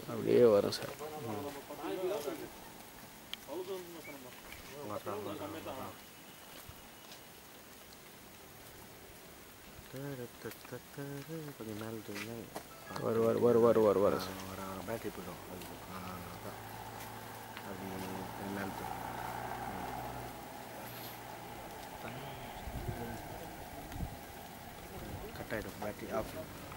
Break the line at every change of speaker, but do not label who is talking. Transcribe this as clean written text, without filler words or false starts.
அப்படியே வரும் சார்.
கொஞ்சம் மேலே
வரும் சார்.
பேட்டரி போய்டும் அது மேலே கட் ஆகிடும் பேட்டரி ஆஃப்.